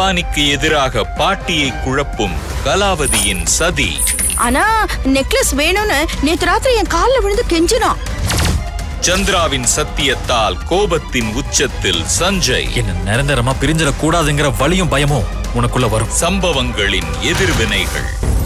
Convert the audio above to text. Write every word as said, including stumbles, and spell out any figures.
பவானிக்கு எதிராக பாட்டியை குழப்பும் கலாவதியின் சதி. ஆனா நெக்லஸ் வேணும்னு நேத்து ராத்திரி என் காலில் விழுந்து கெஞ்சினான். சந்திராவின் சத்தியத்தால் கோபத்தின் உச்சத்தில் சஞ்சய். என்ன நிரந்தரமா பிரிஞ்சிட கூடாதுங்கிற வலியும் பயமும் உனக்குள்ள வரும். சம்பவங்களின் எதிர்வினைகள்.